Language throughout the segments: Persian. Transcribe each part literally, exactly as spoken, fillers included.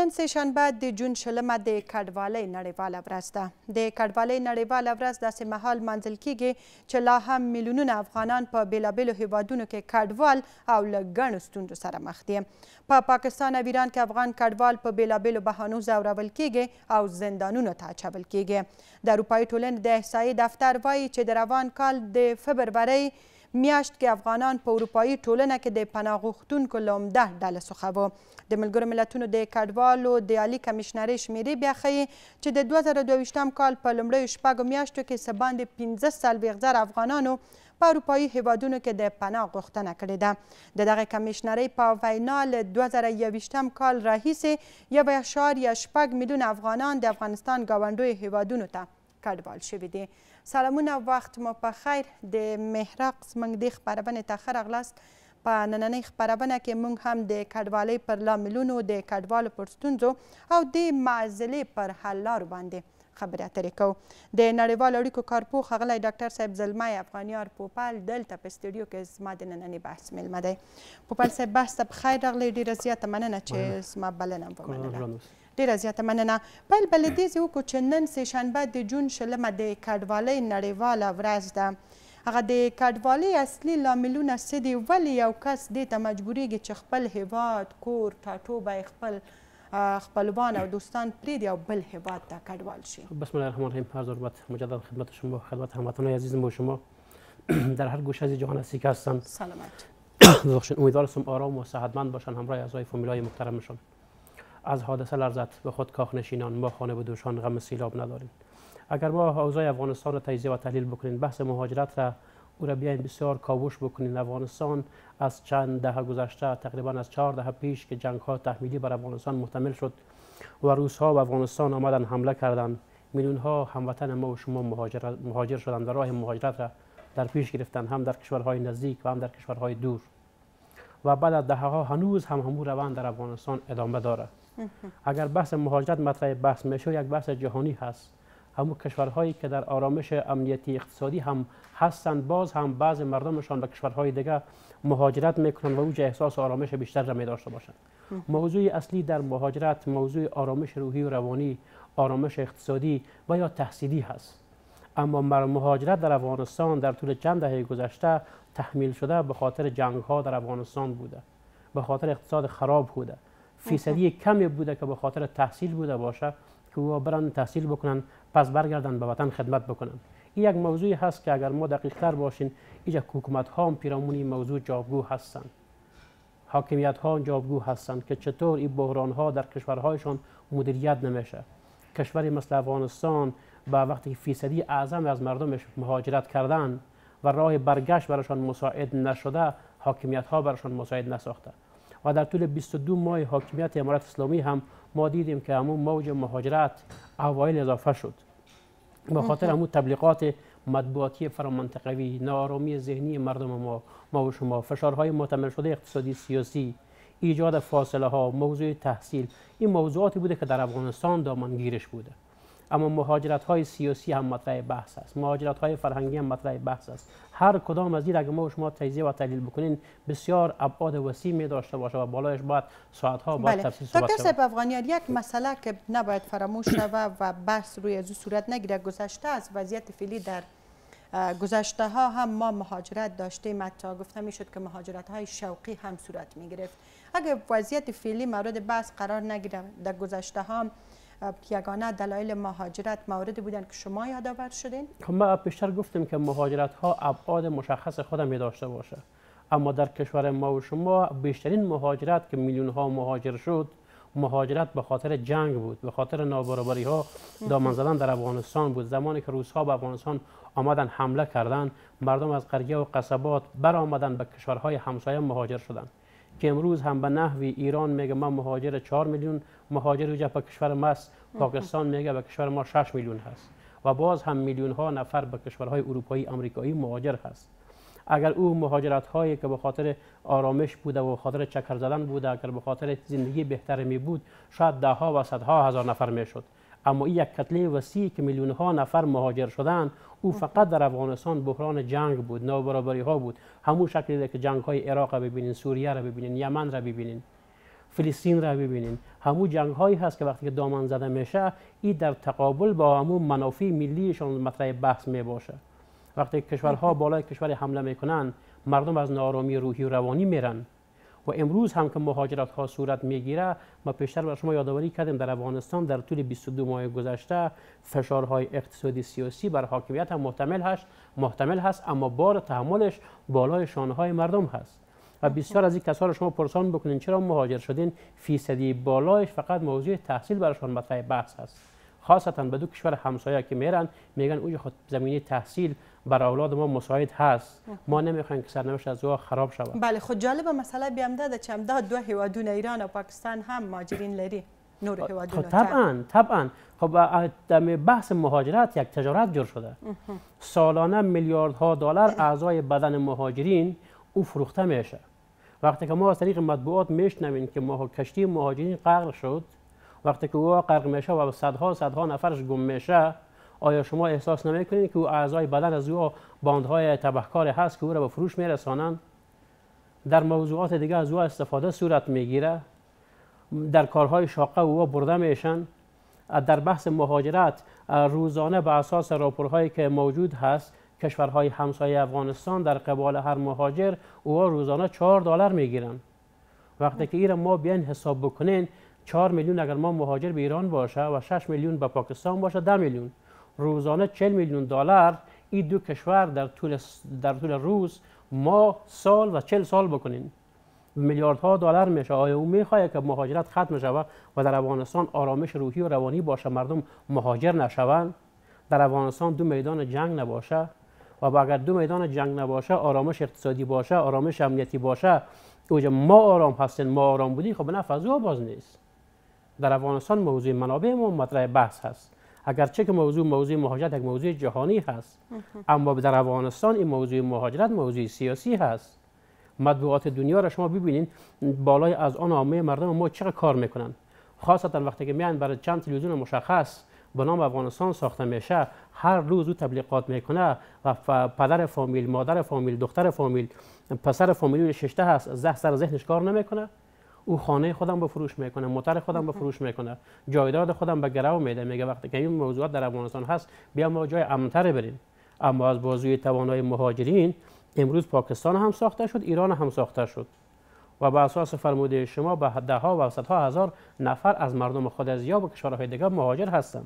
نن سهشنبه د جون شلمه د کډوالۍ نړیواله ورځ ده. د کډوالۍ نړیواله ورځ داسې مهال منځل کیږي چې لا هم میلیونونه افغانان په بیلابیلو هیوادونو کې کډوال او له ګڼو ستونزو سره مخ دي. په پاکستان او ایران کې افغان کډوال په بیلابیلو بهانو ځورول کیږي او زندانونو ته اچول کیږي. د اروپایي ټولنې د احصایې دفتر وایي چې د روان کال د فبرورۍ میاشت کې افغانان په اروپایي ټولنه کې د پناه غوښتونکو له عمده ډلې څخه وو. د ملګرو ملتونو د کډوالو د عالي کمیشنرۍ شمیرې بیا ښیي چې د دوه زره دوه ویشتم کال په لومړیو شپږو میاشتو کې څه باندې پنځه څلوېښت زره افغانانو په اروپایي هیوادونو کې د پناه غوښتنه کړې ده. د دغې کمیشنرۍ په وینا له دوه زره یوویشتم کال راهیسې یو اعشاریه شپږ میلیونه افغانان د افغانستان ګاونډیو هیوادونو ته کډوال شوي دي. سلامونه، وخت مو په خیر. د محراق زموږ دې خپرونې ته ښه راغلاست. په نننۍ خپرونه کې موږ هم د کډوالۍ پر لاملونو، د کډوالو پر ستونزو او د معضلې پر حل لارو باندې خبرې اترې کوو. د نړیوالو اړیکو کارپوه ښاغلی ډاکټر صاحب زلمی افغانیار پوپل دلته په سټوډیو کې زما د نننۍ بحث میلمه دی. پوپل صاحب، بحث ته په خیر راغلی. ډېره زیاته مننه چې زما بلنه ومنله. ډېره زیاته مننه. پیل به له دې ځای وکړو چې نن سهشنبه د جون شلمه د کډوالۍ نړیواله ورځ ده. هغه د کډوالۍ اصلي لاملونه څه دي؟ ولې یو کس دې ته مجبوریږي چې خپل هیواد، کور، ټاټوبی، خپل خپلوان او دوستان پرېږدي او بل هیواد ته کډوال شي؟ بسم الله الرحمن الرحیم. عرض حرمت مجدد خدمت شما، خدمت هموطنان عزیزم و شما در هر گوشه از جهان هستی که هستند. سلامت باشین. امیدوار هستم آرام و صحتمند باشن همراه اعضای فامیلای محترمشان. از حادثه لرزد به خود کاخ نشینان، ما خانه به دوشان غم سیلاب نداریم. اگر ما اوضاع افغانستان را تجزیه و تحلیل بکنیم، بحث مهاجرت را او را بیاین بسیار کاوش بکنین. افغانستان از چند دهه گذشته، تقریبا از چهار دهه پیش که جنگ ها تحمیلی بر افغانستان محتمل شد و روس ها و افغانستان آمدن حمله کردند، میلیون ها هموطن ما و شما مهاجر مهاجر شدند و راه مهاجرت را در پیش گرفتند، هم در کشورهای نزدیک و هم در کشورهای دور. و بعد از دهه ها هنوز هم همون روند در افغانستان ادامه داره. اگر بحث مهاجرت مطرح بحث میشه، یک بحث جهانی هست. همون کشورهایی که در آرامش امنیتی اقتصادی هم هستند، باز هم بعض مردمشان به کشورهای دیگه مهاجرت میکنند و اوج احساس آرامش بیشتر را می داشته باشند. موضوع اصلی در مهاجرت موضوع آرامش روحی و روانی، آرامش اقتصادی و یا تحصیلی هست. اما مهاجرت در افغانستان در طول چند دهه گذشته تحمیل شده به خاطر جنگ ها در افغانستان بوده، به خاطر اقتصاد خراب بوده. فیصدی کمی بوده که به خاطر تحصیل بوده باشه که او برن تحصیل بکنن، پس برگردن به وطن خدمت بکنن. این یک موضوعی هست که اگر ما دقیق تر باشین، اینجا حکومت ها هم پیرامون این موضوع جوابگو هستند، حاکمیت ها جوابگو هستند که چطور این بحران ها در کشورهایشان مدیریت نمیشه. کشوری مثل افغانستان با وقتی فیصدی اعظم از مردمش مهاجرت کردن و راه برگشت براشان مساعد نشده، حاکمیت ها براشان مساعد نساخته. و در طول بیست و دو ماه حاکمیت امارت اسلامی هم ما دیدیم که همون موج مهاجرت اوایل اضافه شد به خاطر همون تبلیغات مطبوعاتی فرامنطقوی، ناآرامی ذهنی مردم ما ما و شما، فشارهای محتمل شده اقتصادی سیاسی، ایجاد فاصله ها، موضوع تحصیل. این موضوعاتی بوده که در افغانستان دامنگیرش بوده. اما مهاجرت های سیاسی هم مطرح بحث است، مهاجرت های فرهنگی هم مطرح بحث است. هر کدام از این اگه ما و شما تجزیه و تحلیل بکنین، بسیار ابعاد وسیع می داشته باشه و بالایش باید ساعت ها باید تفصیل صحبت دکتر صاحب افغانیار، یک مسئله که نباید فراموش شود و بحث روی از صورت نگیره، گذشته از وضعیت فعلی در گذشته ها هم ما مهاجرت داشتیم، حتی گفته میشد که مهاجرت های شوقی هم صورت می گرفت. اگر وضعیت فعلی مورد بحث قرار نگیره، در گذشته ها یگانه دلایل مهاجرت موردی بودن که شما یادآور شدین؟ ما پیشتر گفتیم که مهاجرت ها ابعاد مشخص خود می داشته باشه، اما در کشور ما و شما بیشترین مهاجرت که میلیون ها مهاجر شد، مهاجرت به خاطر جنگ بود، به خاطر نابرابری ها دامن زدن در افغانستان بود. زمانی که روس ها به افغانستان آمدن حمله کردند، مردم از قریه و قصبات برآمدن به کشورهای همسایه مهاجر شدند که امروز هم به نحوی ایران میگه ما مهاجر چهار میلیون مهاجر اوجا به کشور ما است، پاکستان میگه به کشور ما شش میلیون هست و باز هم میلیون ها نفر به کشورهای اروپایی آمریکایی مهاجر هست. اگر او مهاجرت هایی که به خاطر آرامش بوده و به خاطر چکر زدن بوده، اگر به خاطر زندگی بهتر می بود، شاید ده ها و صدها هزار نفر میشد. اما این یک کتله وسیع که میلیون ها نفر مهاجر شدند، او فقط در افغانستان بحران جنگ بود، نابرابری ها بود. همون شکلی که جنگ های عراق را ببینین، سوریه را ببینین، یمن را ببینین. فلسطین را ببینین، همون جنگ هایی هست که وقتی که دامن زده میشه این در تقابل با همون منافع ملیشان مطرح بحث می باشه. وقتی کشورها بالای کشور حمله میکنن مردم از ناآرامی روحی و روانی میرن و امروز هم که مهاجرت ها صورت میگیره ما پیشتر بر شما یادآوری کردیم در افغانستان در طول بیست و دو ماه گذشته فشارهای اقتصادی سیاسی بر حاکمیت هم محتمل هست محتمل هست اما بار تحملش بالای شانه های مردم هست و بسیار از این کسا رو شما پرسان بکنین چرا مهاجر شدین فیصدی بالایش فقط موضوع تحصیل برشان مطرح بحث هست. خاصتا به دو کشور همسایه که میرن میگن اونجا خود زمینه تحصیل بر اولاد ما مساعد هست، ما نمیخوایم که سرنوشت از او خراب شود. بله خود جالب مسئله بیام داده چې همدا دو هیوادونه ایران و پاکستان هم مهاجرین لري نور هیوادونه. طبعا طبعا خب در بحث مهاجرت یک تجارت جور شده. سالانه میلیاردها دلار اعضای بدن مهاجرین او فروخته میشه. وقتی که ما از طریق مطبوعات میشنویم که ما کشتی مهاجرین غرق شد، وقتی که او غرق میشه و صدها صدها نفرش گم میشه، آیا شما احساس نمیکنید که او اعضای بدن از او باندهای تبهکار هست که او را به فروش میرسانند؟ در موضوعات دیگه از او استفاده صورت میگیره، در کارهای شاقه او برده میشن. در بحث مهاجرت روزانه به اساس راپورهایی که موجود هست کشورهای همسایه افغانستان در قبال هر مهاجر او روزانه چهار دلار میگیرن. وقتی که این ما بیاین حساب بکنین چهار میلیون اگر ما مهاجر به ایران باشه و شش میلیون به پاکستان باشه ده میلیون روزانه چهل میلیون دلار این دو کشور در طول در طول روز ما سال و چهل سال بکنین میلیاردها دلار میشه. آیا او میخواد که مهاجرت ختم شود و در افغانستان آرامش روحی و روانی باشه مردم مهاجر نشوند؟ در افغانستان دو میدان جنگ نباشه و اگر دو میدان جنگ نباشه آرامش اقتصادی باشه آرامش امنیتی باشه اوج ما آرام هستیم ما آرام بودیم خب نه فضا باز نیست. در افغانستان موضوع منابع ما مطرح بحث هست اگرچه که موضوع موضوع مهاجرت یک موضوع جهانی هست اما در افغانستان این موضوع مهاجرت موضوع سیاسی هست. مطبوعات دنیا را شما ببینید بالای از آن عامه مردم ما چقدر کار میکنن، خاصتا وقتی که میان برای چند تلویزیون مشخص به نام افغانستان ساخته میشه هر روز او تبلیغات میکنه و پدر فامیل مادر فامیل دختر فامیل پسر فامیلی ششته هست زه سر ذهنش کار نمیکنه، او خانه خودم به فروش میکنه موتور خودم به فروش میکنه جایداد خودم به گرو میده میگه وقتی که این موضوعات در افغانستان هست بیا ما جای امن‌تر بریم. اما از بازوی توانای مهاجرین امروز پاکستان هم ساخته شد ایران هم ساخته شد و به اساس فرموده شما به ده ها و صدها هزار نفر از مردم خود از یا به کشورهای دیگر مهاجر هستند.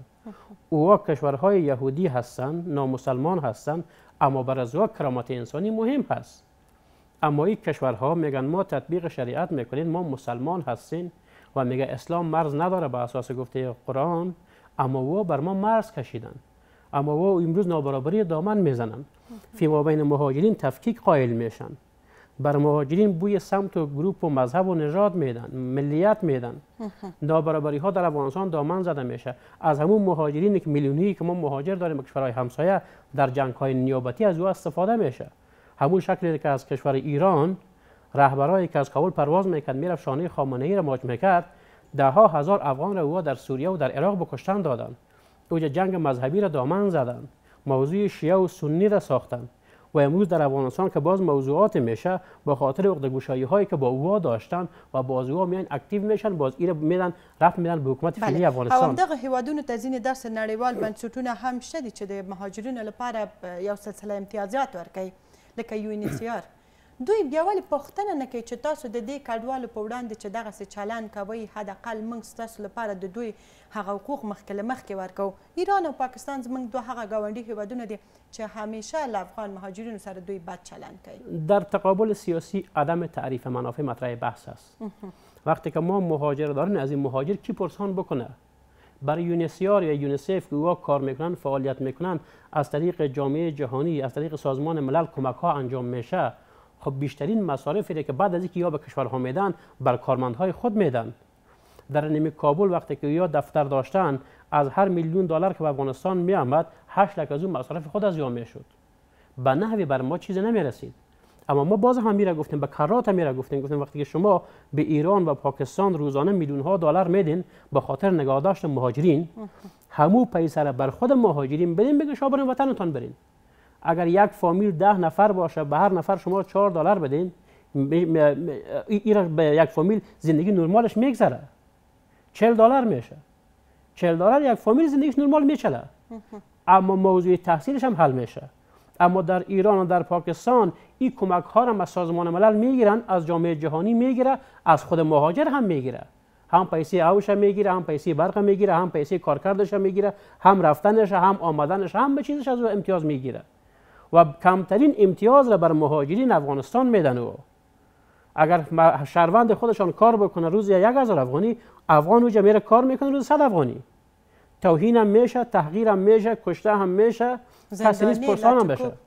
او کشورهای یهودی هستند نامسلمان هستند اما برای از کرامت انسانی مهم هست. اما این کشورها میگن ما تطبیق شریعت میکنیم ما مسلمان هستیم و میگه اسلام مرز نداره به اساس گفته قرآن اما او بر ما مرز کشیدن اما او امروز نابرابری دامن میزنن فی ما بین مهاجرین تفکیک قائل میشن بر مهاجرین بوی سمت و گروپ و مذهب و نژاد میدن ملیت میدن نابرابری ها در افغانستان دامن زده میشه. از همون مهاجرین که میلیونی که ما مهاجر داریم به کشورهای همسایه در جنگ های نیابتی از او استفاده میشه. همون شکلی که از کشور ایران رهبرایی که از کابل پرواز میکرد میرفت شانه خامنه‌ای را ماچ میکرد ده ها هزار افغان را او در سوریه و در عراق بکشتن دادن. اوج جنگ مذهبی را دامن زدن موضوع شیعه و سنی را ساختن و امروز در افغانستان که باز موضوعات میشه با خاطر عقده‌گشایی هایی که با او داشتن و باز او میان اکتیو میشن باز ایره میدن رفت میدن به حکومت فعلی افغانستان. همدغه هیوادونو ته ځینې داسې نړیوال بنسټونه هم شته دي چې د مهاجرینو لپاره یو سلسله امتیازات ورکوي لکه یو ان ایچ سی آر. دوی بیا ولې پوښتنه نه کوي چې تاسو د دې کډوالو په وړاندې چې دغسې چلند کوئ حداقل موږ ستاسو لپاره د دوی هغه حقوق مخکې له مخکې ورکوو. ایران او پاکستان زموږ دوه هغه ګاونډي هیوادونه دي چې همیشه له افغان مهاجرینو سره دوی بد چلند کوي. در تقابل سیاسی عدم تعریف منافع مطرح بحث است. وقتی که ما مهاجر داریم از این مهاجر کی پرسان بکنه؟ برای یونیسیار یا یونیسف که اوها کار میکنن فعالیت میکنن از طریق جامعه جهانی از طریق سازمان ملل کمک ها انجام میشه خب بیشترین مصارفی که بعد از اینکه یا به کشورها میدن بر کارمندهای خود میدن. در نیمه کابل وقتی که یا دفتر داشتن از هر میلیون دلار که به افغانستان میآمد هشت لک از اون مصارف خود از یا میشد به نحوی بر ما چیزی نمیرسید. اما ما باز هم میره گفتیم به کرات میره گفتیم گفتیم وقتی که شما به ایران و پاکستان روزانه میلیون ها دلار میدین به خاطر نگهداشت مهاجرین همو پیسه را بر خود مهاجرین بدین بگین شما برین وطنتان برین. اگر یک فامیل ده نفر باشه به هر نفر شما چهار دلار بدین این به یک فامیل زندگی نرمالش میگذره. چهل دلار میشه. چهل دلار یک فامیل زندگیش نرمال میچله. اما موضوع تحصیلش هم حل میشه. اما در ایران و در پاکستان این کمک ها را از سازمان ملل میگیرن، از جامعه جهانی میگیره، از خود مهاجر هم میگیره. هم پیسه اوش میگیره، هم پیسه برق میگیره، هم پیسه کارکردش میگیره، هم رفتنش، هم آمدنش، هم به چیزش از امتیاز میگیره. و کمترین امتیاز را بر مهاجرین افغانستان میدن. او اگر شهروند خودشان کار بکنه روز یک هزار افغانی، افغان اوجا میره کار میکنه روز صد افغانی. توهین هم میشه، تحقیر هم میشه، کشته هم میشه، کسی نیست پرسان هم بشه.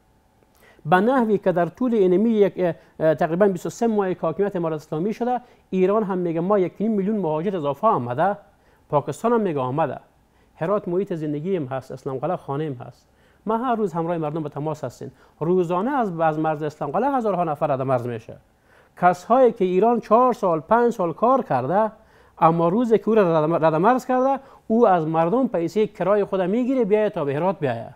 به نحوی که در طول اینمی یک تقریبا بیست و سه ماه که حاکمیت امارت اسلامی شده، ایران هم میگه ما یک میلیون مهاجر اضافه آمده، پاکستان هم میگه آمده. هرات محیط زندگی هم هست، اسلام قلعه خانه هم هست. ما هر روز همراه مردم به تماس هستیم. روزانه از از مرز اسلام قلعه هزارها نفر از مرز میشه. کسایی که ایران چهار سال پنج سال کار کرده، اما روزی که او را رد مرز کرده، او از مردم پیسه کرای خود میگیره بیاید تا به هرات بیاید.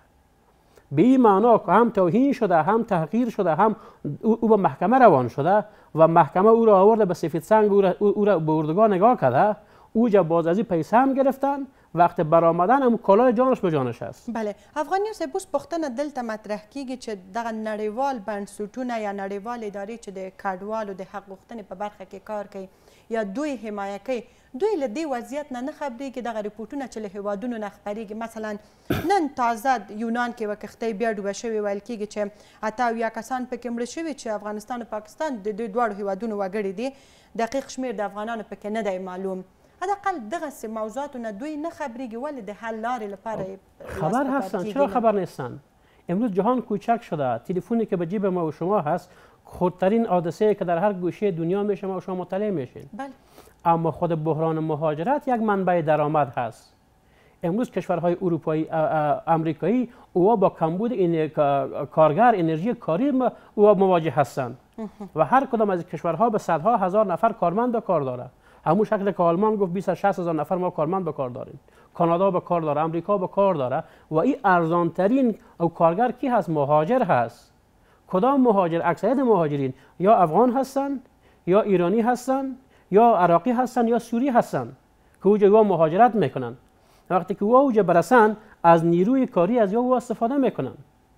به این معنا که هم توهین شده، هم تحقیر شده، هم او به محکمه روان شده و محکمه او را آورده به سفید سنگ، او را, او را به اردوگاه نگاه کرده. اوجا باز از این پیسه هم گرفتن، وقت برآمدن هم کالای جانش به جانش است. بله، افغانیو صاحب اوس پوښتنه دلته مطرح کیږي چې دغه نړیوال بنسټونه یا نړیوال ادارې چې د کډوالو د حق غوښتنې په برخه کې کار کوي یا دوی حمایه کوي، دوی له دې وضعیت نه نه خبرېږي. دغه ریپورټونه چې له هیوادونو نه خپرېږي، مثلا نن تازه یونان کې یوه کښتۍ بیا ډوبه شوې، ویل کېږي چې اته اویا کسان پکې مړه شوي چې افغانستان او پاکستان د دوی دواړو هیوادونو وګړي دي. دقیق شمېر د افغانانو پکې نه دی معلوم. حداقل دغسې موضوعاتو نه دوی نه خبرېږي، ولې د حل لارې لپاره خبر هستن؟ چرا خبر نیستن؟ امروز جهان کوچک شده. تلفنی که به جیب ما و شما هست خردترین حادثه که در هر گوشه دنیا میشه ما و شما مطلع میشین. بله. اما خود بحران مهاجرت یک منبع درآمد هست. امروز کشورهای اروپایی، امریکایی اوها با کمبود این کارگر، انرژی کاری اوها مواجه هستند و هر کدام از کشورها به صدها هزار نفر کارمند به کار داره. همون شکل که آلمان گفت بیست تا شصت هزار نفر ما کارمند به کار داریم. کانادا به کار داره، امریکا به کار داره و این ارزان ترین او کارگر کی هست؟ مهاجر هست. کدام مهاجر؟ اکثریت مهاجرین یا افغان هستن، یا ایرانی هستن، یا عراقی هستن، یا سوری هستن که اوجا مهاجرت میکنن. وقتی که اوجا برسن از نیروی کاری از او استفاده میکنن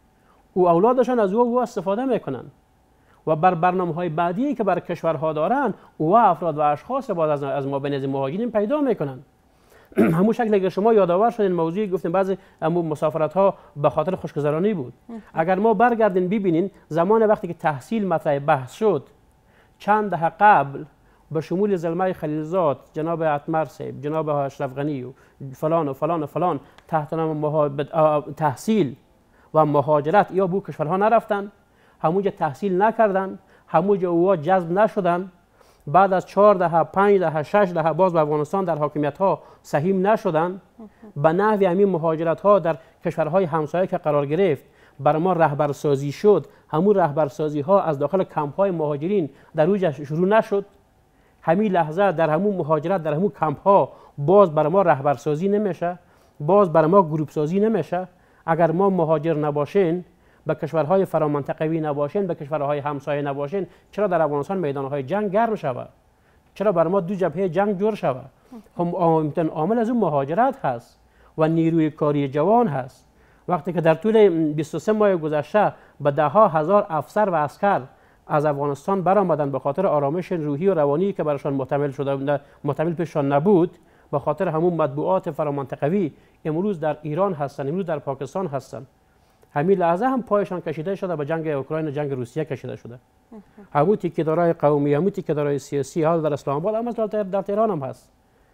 و اولادشان از او استفاده میکنن و بر برنامه‌های بعدی که بر کشورها دارن او افراد و اشخاص بعد از ما بین مهاجرین پیدا میکنن. همون شکلی که شما یادآور شدین موضوعی گفتیم بعضی همون مسافرت ها به خاطر خوشگذرانی بود. اگر ما برگردین ببینین زمان وقتی که تحصیل مطرح بحث شد چند دهه قبل به شمول زلمه خلیلزاد، جناب اتمر صاحب، جناب اشرف غنی و فلان و فلان و فلان تحت نام تحصیل و مهاجرت یا بو کشورها نرفتن، همونجا تحصیل نکردن، همونجا اوها جذب نشدن. بعد از چهار دهه، پنج دهه، شش دهه باز به افغانستان در حاکمیت ها سهیم نشدن. به نحوی همین مهاجرت ها در کشورهای همسایه که قرار گرفت بر ما رهبرسازی شد. همون رهبرسازی ها از داخل کمپ های مهاجرین در اوج شروع نشد. همین لحظه در همون مهاجرت در همون کمپ ها باز بر ما رهبرسازی نمیشه، باز بر ما گروپ سازی نمیشه. اگر ما مهاجر نباشین، به کشورهای فرامنطقوی نباشین، به کشورهای همسایه نباشین، چرا در افغانستان میدانهای جنگ گرم شود؟ چرا بر ما دو جبهه جنگ جور شود؟ هم عامل از اون مهاجرت هست و نیروی کاری جوان هست. وقتی که در طول بیست و سه ماه گذشته به ده ها هزار افسر و عسکر از افغانستان برآمدن به خاطر آرامش روحی و روانی که برشان محتمل شده محتمل پیششان نبود، به خاطر همون مطبوعات فرامنطقوی امروز در ایران هستن، امروز در پاکستان هستن. همین لحظه هم پایشان کشیده شده به جنگ اوکراین و جنگ روسیه کشیده شده. همون تیکه‌دارای قومی، همون تیکه‌دارای سیاسی حال در اسلام آباد، اما در تهران هم هست.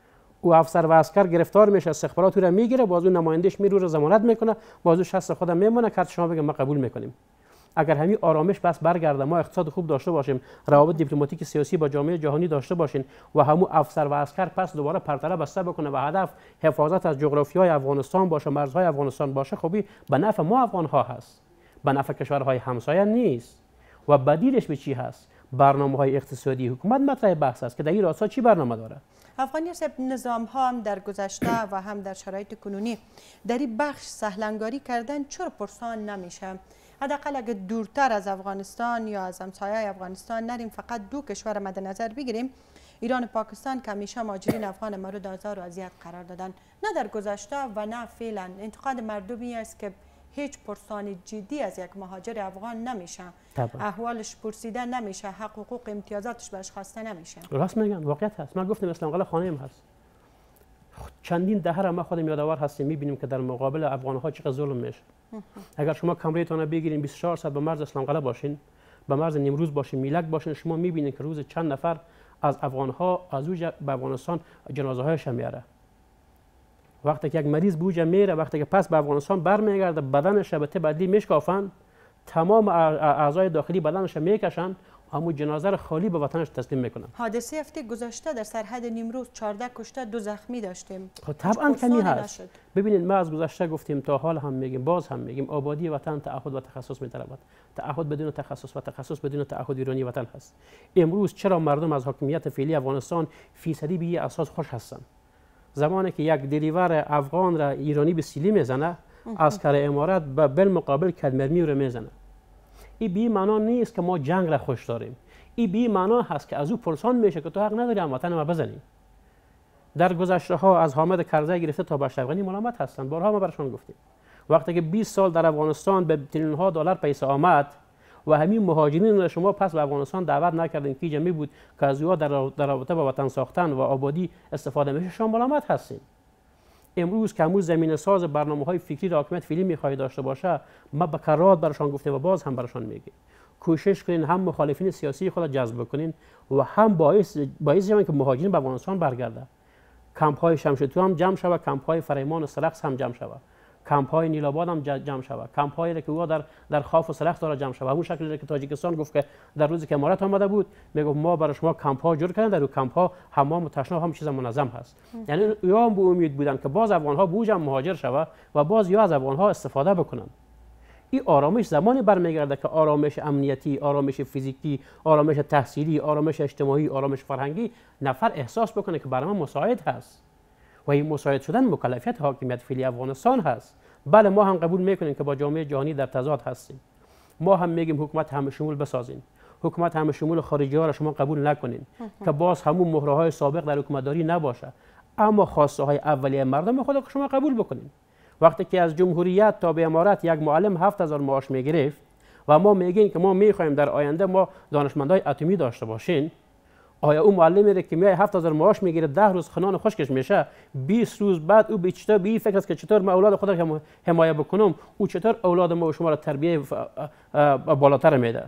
او افسر و عسکر گرفتار میشه، استخبارات او را میگیره، باز اون نمایندش میره رو ضمانت میکنه، باز شخص خودم میمونه، کارت شما بگه ما قبول میکنیم. اگر همین آرامش بس برگرده، ما اقتصاد خوب داشته باشیم، روابط دیپلماتیک سیاسی با جامعه جهانی داشته باشیم و همون افسر و عسکر پس دوباره پرتله بسته بکنه و هدف حفاظت از جغرافیای افغانستان باشه، مرزهای افغانستان باشه، خب به نفع ما افغان ها هست، به نفع کشورهای همسایه نیست. و بدیلش به چی هست؟ برنامه‌های اقتصادی حکومت مطرح بحث است که در این راستا چی برنامه داره؟ افغانی صاحب، نظام ها هم در گذشته و هم در شرایط کنونی در این بخش سهلنگاری کردن چرا پرسان نمیشه؟ حداقل اگه دورتر از افغانستان یا از همسایه افغانستان نریم، فقط دو کشور مد نظر بگیریم، ایران و پاکستان که همیشه مهاجرین افغان مورد آزار و اذیت قرار دادن، نه در گذشته و نه فعلا. انتقاد مردمی است که هیچ پرسان جدی از یک مهاجر افغان نمیشه، احوالش پرسیده نمیشه، حق حقوق امتیازاتش بهش خواسته نمیشه. راست میگن، واقعیت هست. من گفتم اسلام قلعه خانه‌ام هست. چندین دهه را ما خودم یادآور هستیم، میبینیم که در مقابل افغان‌ها چقدر ظلم میشه. اگر شما کمریتون بگیرین بیست و چهار ساعت به مرز اسلام قلعه باشین، به مرز نیمروز باشین، میلک باشین، شما میبینید که روز چند نفر از افغان‌ها از اوج به افغانستان جنازه هایش میاره. وقتی که یک مریض بوجه میره، وقتی که پس به افغانستان برمیگرده، بدنش به ته بدلی میشکافن، تمام اعضای داخلی بدنش میکشن، همون جنازه را خالی به وطنش تسلیم میکنن. حادثه هفته گذشته در سرحد نیمروز چهارده کشته دو زخمی داشتیم. خب طبعا کمی هست. ببینید ما از گذشته گفتیم، تا حال هم میگیم، باز هم میگیم، آبادی وطن تعهد و تخصص میطلبد. تعهد بدون تخصص و تخصص بدون تعهد ایرانی وطن هست. امروز چرا مردم از حاکمیت فعلی افغانستان فیصدی به یک اساس خوش هستند؟ زمانی که یک دلیور افغان را ایرانی به سیلی میزنه، عسکر امارات به بالمقابل کدمرمی رو میزنه. این بی معنا نیست که ما جنگ را خوش داریم. این بی معنا هست که از او پرسان میشه که تو حق نداری هموطن ما بزنی. در گذشته ها از حامد کرزی گرفته تا بشر افغانی ملامت هستند. بارها ما برشان گفتیم. وقتی که بیست سال در افغانستان به تریلیون ها دلار پیسه آمد و همین مهاجرین را شما پس به افغانستان دعوت نکردین که جمعی بود که از او در رابطه با وطن ساختن و آبادی استفاده میشه، شما ملامت هستین. امروز که همون زمینه ساز برنامه‌های فکری را حکومت فعلی می‌خواد داشته باشه، ما به کرات برشان گفتیم و باز هم برشان میگیم کوشش کنین هم مخالفین سیاسی خود جذب کنین و هم باعث باعث که مهاجرین به افغانستان برگرده. کمپ‌های شمشتو هم جمع شود، کمپ‌های فریمان و سلخس هم جمع شود، کمپ‌های نیلاباد هم جمع شود، کمپ‌هایی که او در در خاف و سلخس داره جمع شود. همون شکلی که تاجیکستان گفت که در روزی که امارات آمده بود، میگه ما برای شما کمپ‌ها جور کردن، در اون کمپ‌ها حمام و تشناب هم چیز منظم هست. یعنی یا هم به امید بودن که باز افغان‌ها بوج هم مهاجر شود و باز یا از افغان‌ها استفاده بکنن. این آرامش زمانی برمیگرده که آرامش امنیتی، آرامش فیزیکی، آرامش تحصیلی، آرامش اجتماعی، آرامش فرهنگی نفر احساس بکنه که برای ما مساعد هست و این مساعد شدن مکلفیت حاکمیت فعلی افغانستان هست. بله ما هم قبول میکنیم که با جامعه جهانی در تضاد هستیم. ما هم میگیم حکومت همه شمول بسازین. حکومت همه شمول خارجی ها را شما قبول نکنین که باز همون مهره های سابق در حکومتداری نباشه، اما خواسته های اولیه مردم خود را شما قبول بکنین. وقتی که از جمهوریت تا به امارات یک معلم هفت هزار معاش میگرفت و ما میگیم که ما میخوایم در آینده ما دانشمندای اتمی داشته باشین، آیا اون معلمی که میای هفت هزار معاش میگیره ده روز خنان خشکش میشه، بیست روز بعد او به چطور به این فکر است که چطور من اولاد خود را حمایت بکنم، او چطور اولاد ما و شما را تربیه بالاتر میده،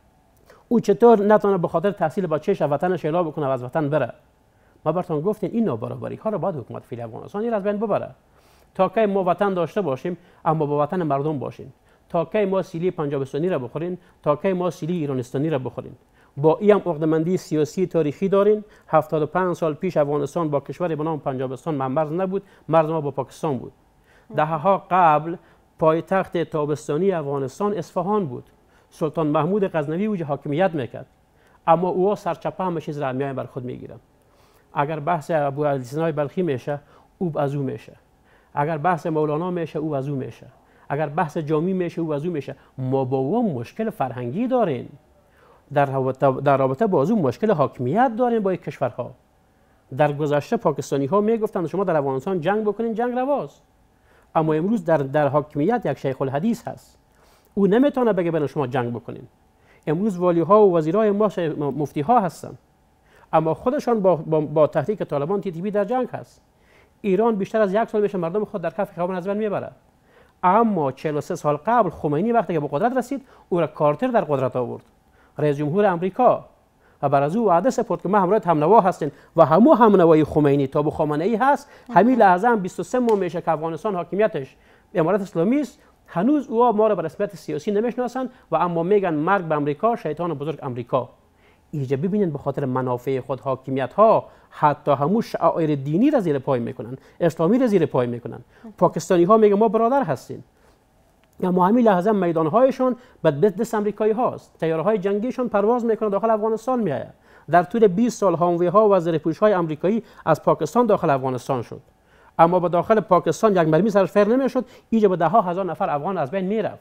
او چطور نتونه به خاطر تحصیل بچه‌ش وطنش اعلام بکنه و از وطن بره؟ ما براتون گفتیم این نابرابری ها را باید حکومت فعلی افغانستان این از بین ببره. تا کی ما وطن داشته باشیم اما با وطن مردم باشیم، تا کی ما سیلی پنجابستانی را بخورین، تا کی ما سیلی ایرانستانی را بخورین. با این هم عقده‌مندی سیاسی تاریخی دارین. هفتاد و پنج سال پیش افغانستان با کشوری به نام پنجابستان مرز نبود، مرز ما با پاکستان بود. دهه‌ها قبل پایتخت تابستانی افغانستان اصفهان بود. سلطان محمود غزنوی اوج حاکمیت میکرد، اما او سرچپه همه چیز را میای بر خود میگیرن. اگر بحث ابو علی سینا بلخی میشه او از او میشه، اگر بحث مولانا میشه او از او میشه، اگر بحث جامی میشه او از او میشه. ما با او مشکل فرهنگی داریم، در رابطه در رابطه با او مشکل حاکمیت داریم با یک کشورها. در گذشته پاکستانی ها میگفتند شما در افغانستان جنگ بکنین، جنگ رواست. اما امروز در در حاکمیت یک شیخ الحدیث هست، او نمیتونه بگه بین شما جنگ بکنین. امروز والی ها و وزیرای ما مفتی ها هستن، اما خودشان با با, با تحریک طالبان تی تی پی در جنگ هست. ایران بیشتر از یک سال میشه مردم خود در کف خیابان از بین میبره. اما چهل و سه سال قبل خمینی وقتی که به قدرت رسید او را کارتر در قدرت آورد، رئیس جمهور امریکا، و بر از او وعده سپرد که ما همراه همنوا هستیم و همو همنوای خمینی تا به خامنه ای هست. همین لحظه هم بیست و سه ماه میشه که افغانستان حاکمیتش امارت اسلامی است. هنوز او ما را به رسمیت سیاسی نمیشناسند و اما میگن مرگ به امریکا، شیطان بزرگ امریکا. اینجا ببینید به خاطر منافع خود حاکمیت ها حتی همون شعائر دینی را زیر پای میکنن، اسلامی را زیر پای میکنن. پاکستانی ها میگن ما برادر هستیم، اما همین لحظه میدان هایشون به دست امریکایی هاست. تیاره های جنگیشون پرواز میکنه داخل افغانستان میآید. در طول بیست سال هاموی ها و زره‌پوش های امریکایی از پاکستان داخل افغانستان شد، اما به داخل پاکستان یک مرمی سرش فر نمیشد. اینجا به ده ها هزار نفر افغان از بین میرفت.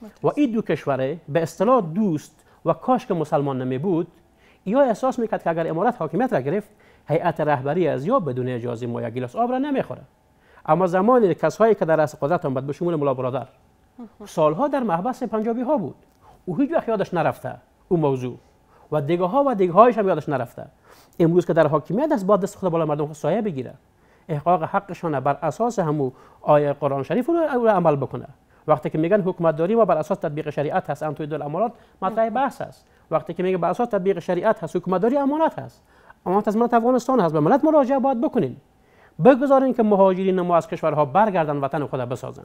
و این دو کشور به اصطلاح دوست و کاش که مسلمان نمی بود، یا احساس میکرد که اگر امارت حاکمیت را گرفت، هیئت رهبری از یا بدون اجازه ما یک گیلاس آب را نمیخوره. اما زمانی کسایی که در رأس قدرت آمد به شمول ملا برادر سالها در محبس پنجابی ها بود، او هیچ وقت یادش نرفته او موضوع و دیگه ها و دیگه هایش هم یادش نرفته. امروز که در حاکمیت است، باید دست خود بالا مردم سایه بگیره، احقاق حقشان بر اساس همو آیه قرآن شریف رو عمل بکنه. وقتی که میگن حکومت داری ما بر اساس تطبیق شریعت هست، ان تویدوا الامارات مطرح بحث است. وقتی که میگه بر اساس تطبیق شریعت هست، حکومت داری امانت هست، امانت از ملت افغانستان هست، به ملت مراجعه باید بکنین. بگذارین که مهاجرین ما از کشورها برگردن وطن خود بسازن.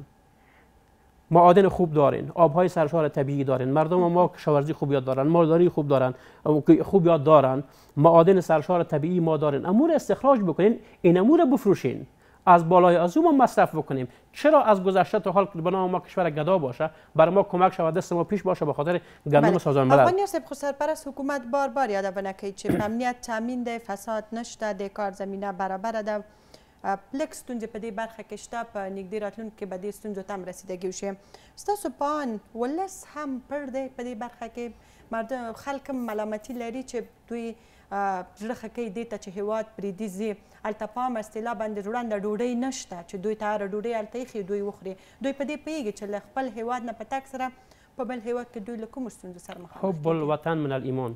معادن خوب دارین، آبهای سرشار طبیعی دارین، مردم ما کشاورزی خوب یاد دارن، مالداری خوب دارن، خوب یاد دارن، معادن سرشار طبیعی ما دارین. امور استخراج بکنین، این امور بفروشین، از بالای از اون ما مصرف بکنیم. چرا از گذشته تا حال به نام ما کشور گدا باشه، برای ما کمک شود دست ما پیش باشه به خاطر گندم سازمان ملل. افغان یاسب خو سرپرست حکومت بار بار یادونه کوي چې امنیت تامین دی، فساد نشته، د کار زمینه برابر ده، پلک ستونزې په دې برخه کې شته، په نږدې راتلونکي کې به دې ستونزو ته هم رسیدګي وشي. ستاسو په ان ولس هم پړ دی په دې برخه کې، مردم خلک هم ملامتي لري چې دوی زړه ښه کوي دې ته چې هېواد پرېږدي ځي، هلته پام اصطلاح باندې ژوړنده ډوډۍ نشته چې دوی ته هره ډوډۍ هلته ایښي دوی وخوري. دوی په دې پوهېږي چې له خپل هېواد نه په تګ سره په بل هېواد کې دوی له کومو ستونزو سره مخامخ حب الوطن من الایمان،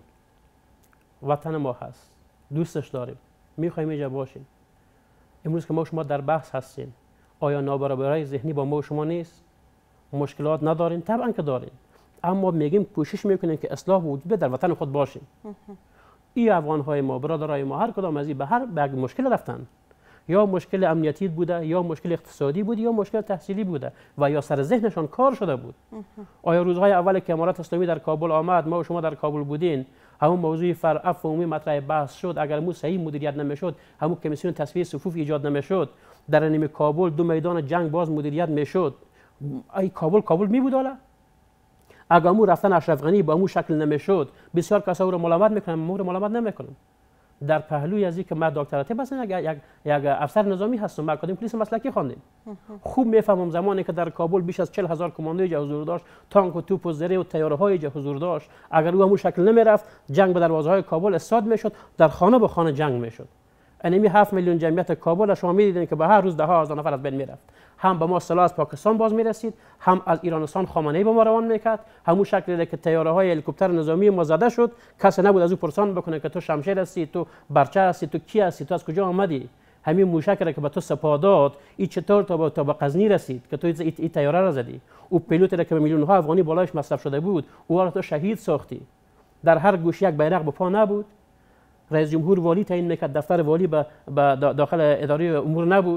وطن ما هست، دوستش داریم، میخوایم اینجا باشیم. امروز که ما شما در بحث هستیم، آیا نابرابری ذهنی با ما و شما نیست؟ مشکلات ندارین؟ طبعا که دارین، اما میگیم کوشش میکنیم که اصلاح وجود در وطن خود باشیم. این افغان های ما، برادرای ما، هر کدام از این به هر به مشکل رفتن، یا مشکل امنیتی بوده، یا مشکل اقتصادی بوده، یا مشکل تحصیلی بوده و یا سر ذهنشان کار شده بود. آیا روزهای اول که امارت اسلامی در کابل آمد، ما و شما در کابل بودین، همون موضوع فرع عمومی مطرح بحث شد، اگر مو صحیح مدیریت نمیشد، همون کمیسیون تصفیه صفوف ایجاد نمیشد، در نیم کابل دو میدان جنگ باز مدیریت میشد، ای کابل کابل می بود. حالا اگر مو رفتن اشرف غنی با مو شکل نمیشد، بسیار کسا او رو ملامت میکنن، ما رو ملامت نمیکنم. در پهلوی از اینکه من دکتر عاطف هستم، یک یک یک افسر نظامی هستم، من اکادمی پلیس مسلکی خواندم. خوب میفهمم زمانی که در کابل بیش از چهل هزار کماندوی جا حضور داشت، تانک و توپ و زره و طیاره های جا حضور داشت، اگر او همون شکل نمیرفت، جنگ به دروازه های کابل استاد میشد، در خانه به خانه جنگ میشد. انمی هفت میلیون جمعیت کابل شما میدیدین که به هر روز ده ها هزار نفر از بین میرفت. هم به ما سلاح از پاکستان باز میرسید، هم از ایرانستان خامنه‌ای به ما روان میکرد، همون شکلی که طیاره های هلیکوپتر نظامی ما زده شد، کسی نبود از او پرسان بکنه که تو شمشیر هستی، تو برچه هستی، تو کی هستی، تو از کجا آمدی. همین موشک را که به تو سپاه داد، این چطور تا تا به غزنی رسید که تو این طیاره را زدی. او پیلوت را که به میلیون ها افغانی بالایش مصرف شده بود، او را تو شهید ساختی. در هر گوشه یک بیرق به پا نبود. رئیس جمهور والی تعیین میکرد، دفتر والی به داخل اداره امور نبود.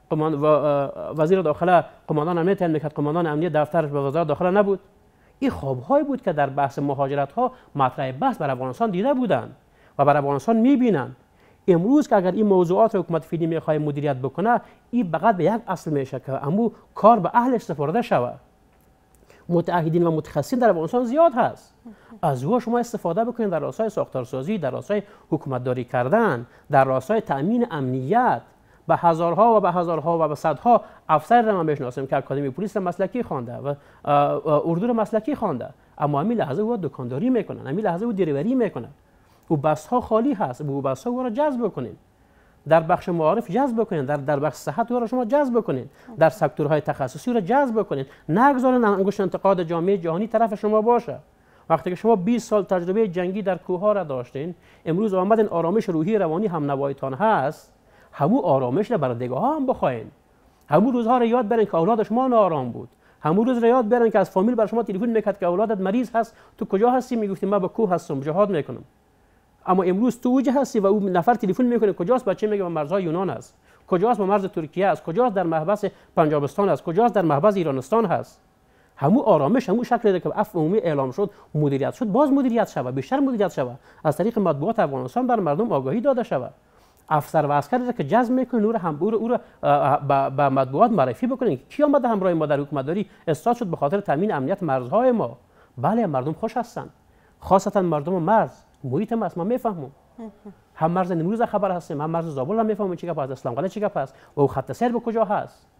وزیر داخله قماندان امنیت تعیین میکرد، قماندان امنیت دفترش به وزارت داخله نبود. این خوابهایی بود که در بحث مهاجرت ها مطرح بحث بر افغانستان دیده بودند و بر افغانستان میبینند. امروز که اگر این موضوعات رو حکومت فعلی میخواد مدیریت بکنه، این فقط به یک اصل میشه که امو کار به اهل استفاده شود. متعهدین و متخصصین در افغانستان زیاد هست، از او شما استفاده بکنید در راستای ساختارسازی، در راستای حکومتداری کردن، در راستای تامین امنیت. به هزارها و به هزارها و به صدها افسر را من بشناسم که اکادمی پلیس مسلکی خوانده و اردو را مسلکی خوانده، اما همین لحظه او دکانداری میکنن، همین لحظه او دریوری میکنن. او بس ها خالی هست، او بس ها او را جذب کنین، در بخش معارف جذب کنین، در در بخش صحت او را شما جذب کنین، در سکتورهای تخصصی او را جذب کنین. نگذارین انگشت انتقاد جامعه جهانی طرف شما باشه. وقتی که شما بیست سال تجربه جنگی در کوه را داشتین، امروز آمدین آرامش روحی روانی هم نوایتان هست، همو آرامش را برای دیگه ها هم بخواین. همو روزها را یاد برین که اولاد شما ناآرام بود. همو روز را یاد برین که از فامیل بر شما تلفن میکرد که اولادت مریض هست، تو کجا هستی؟ میگفتی من به کوه هستم، جهاد میکنم. اما امروز تو وجه هستی و اون نفر تلفن میکنه کجاست؟ بچه میگه به مرزهای یونان است، کجاست؟ به مرز ترکیه است، کجاست؟ در محبس پنجابستان است، کجاست؟ در محبس ایرانستان هست. همو آرامش، همو شکلی که عفو عمومی اعلام شد، مدیریت شد، باز مدیریت شود، بیشتر مدیریت شود، از طریق مطبوعات افغانستان بر مردم آگاهی داده شود. افسر و عسکر را که جذب میکنین، او را هم او را به مطبوعات معرفی بکنین کی آمده همراه ما در حکومتداری استاد شد به خاطر تامین امنیت مرزهای ما. بله مردم خوش هستند، خاصتا مردم مرز، محیط ما است. ما میفهمم، هم مرز نیمروز خبر هستیم، هم مرز زابل هم میفهمیم چی گپ است، اسلام قلعه چی گپ است و خط سیر به کجا هست.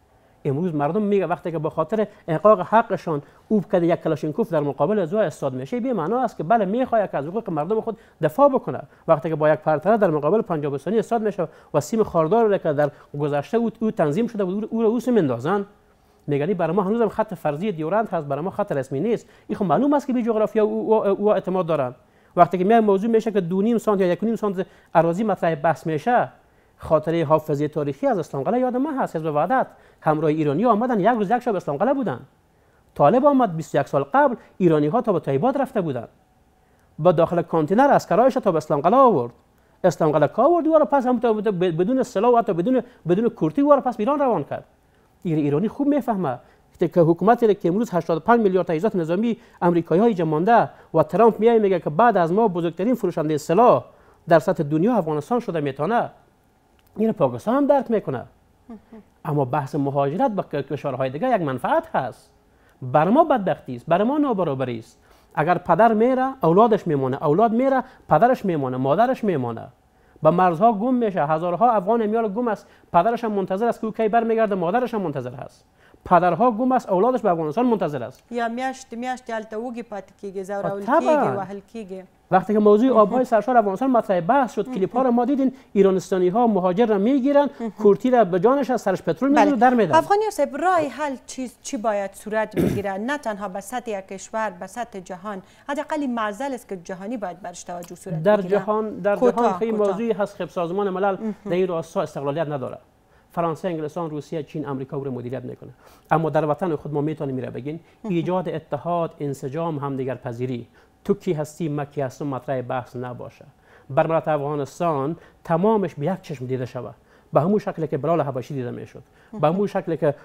امروز مردم میگه وقتی که به خاطر احقاق حقشان اوب کده یک کلاشینکوف در مقابل از او استاد میشه، به معنا است که بله میخواد که از حقوق مردم خود دفاع بکنه. وقتی که با یک پرتره در مقابل پنجاب ثانی استاد میشه و سیم خاردار را که در گذشته او, او تنظیم شده بود او را او میندازن، میگنی برای ما هنوزم خط فرضی دیورند هست، برای ما خط رسمی نیست. این خب معلوم است که به جغرافیا او, او, او اعتماد دارن. وقتی که میای موضوع میشه که دو نیم سانت یا یک و نیم سانت اراضی مطرح بحث میشه، خاطره حافظه تاریخی از اسلام قلعه یاد من هست. حزب وحدت همراه ایرانی آمدن یک روز یک شب اسلام قلعه بودن. طالب آمد بیست و یک سال قبل ایرانی ها تا به طیبات رفته بودن، با داخل کانتینر اسکرایش تا به اسلام قلعه آورد. اسلام قلعه کا آورد و پس هم بدون سلاح و حتی بدون بدون کورتی و پس ایران روان کرد. ایرانی خوب میفهمه که حکومتی که امروز هشتاد و پنج میلیارد تجهیزات نظامی آمریکایی‌ها اینجا مانده و ترامپ میاد میگه که بعد از ما بزرگترین فروشنده سلاح در سطح دنیا افغانستان شده میتونه، این پاکستان هم درک میکنه. اما بحث مهاجرت با کشورهای دیگه یک منفعت هست. بر ما بدبختی است، بر ما نابرابری است. اگر پدر میره اولادش میمونه، اولاد میره پدرش میمونه، مادرش میمونه. با مرزها گم میشه، هزارها افغان میال گم است، پدرش هم منتظر است که او کی برمیگرده، مادرش هم منتظر هست. پدرها گم است، اولادش به افغانستان منتظر است. یا میاشت میاشت دلته وږي پاتې کیږي، زورول کیږي، وهل کیږي. وقتی که موضوع آبهای سرشار افغانستان مطرح بحث شد، کلیپ ها را ما دیدین، ایرانستانی ها مهاجر را میگیرن، کورتی را به جانش از سرش پترول میگیرن در میدن. افغانی صاحب راه حل چی چی باید صورت بگیره؟ نه تنها به سطح یک کشور، به سطح جهان، حداقل معضل است که جهانی باید برش توجه صورت در بگیره. جهان در جهان خیلی موضوعی هست که سازمان ملل در این راستا استقلالیت نداره. فرانسه، انگلستان، روسیه، چین، آمریکا او را مدیریت میکنه. اما در وطن خود ما میتونیم میره بگین ایجاد اتحاد، انسجام، همدیگر پذیری، تو کی هستی من کی هستم مطرح بحث نباشه. بر ملت افغانستان تمامش به یک چشم دیده شود، به همون شکلی که بلال حبشی دیده میشد، به همون شکلی که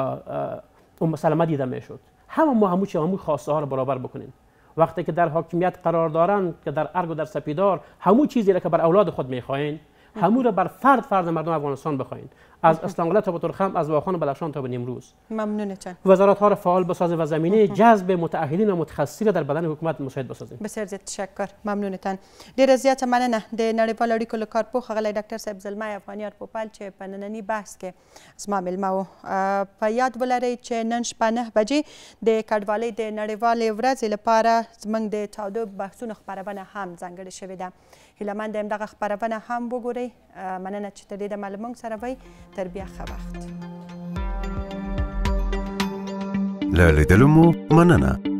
ام سلمه دیده میشد. همه ما همون چیز همون خواسته ها رو برابر بکنیم. وقتی که در حاکمیت قرار دارن که در ارگ و در سپیدار همون چیزی را که بر اولاد خود میخواین، همون را بر فرد فرد مردم افغانستان بخواین، از اسلام قلعه تا به ترخم، از واخان بدخشان تا به نیمروز. ممنون چند. وزارت ها را فعال بسازید و زمینه جذب متأهلین و متخصصین در بدن حکومت مساعد بسازید. بسیار زیات تشکر. ممنون تن. ډیر زیات مننه د نړیوال اړیکو له کارپوه ښاغلی ډاکټر صاحب زلمی افغانیار پوپل چې په ننني بحث کې زما میلمه و. په یاد ولرئ چې نن شپه نه بجې د کډوالۍ د نړیوالې ورځې لپاره زموږ د تاوده بحثونو خپرونه هم ځانګړې شوې ده. هیله مند یم دغه خپرونه هم وګورئ. مننه چې تر دې دمه له موږ سره وئ. تر بیا ښه وخت. له لیدلو مو مننه.